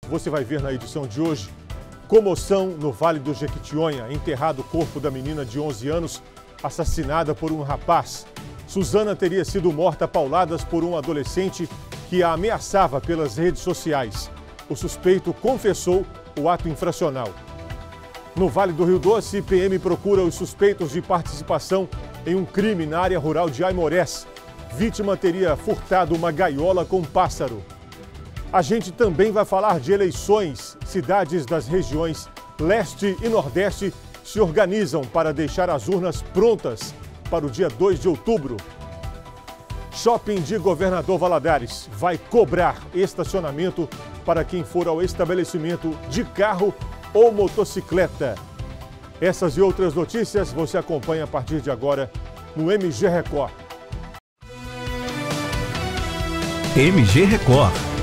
Você vai ver na edição de hoje. Comoção no Vale do Jequitinhonha. Enterrado o corpo da menina de 11 anos, assassinada por um rapaz. Suzana teria sido morta a pauladas por um adolescente que a ameaçava pelas redes sociais. O suspeito confessou o ato infracional. No Vale do Rio Doce, PM procura os suspeitos de participação em um crime na área rural de Aimorés. Vítima teria furtado uma gaiola com pássaro. A gente também vai falar de eleições. Cidades das regiões Leste e Nordeste se organizam para deixar as urnas prontas para o dia 2 de outubro. Shopping de Governador Valadares vai cobrar estacionamento para quem for ao estabelecimento de carro ou motocicleta. Essas e outras notícias você acompanha a partir de agora no MG Record. MG Record.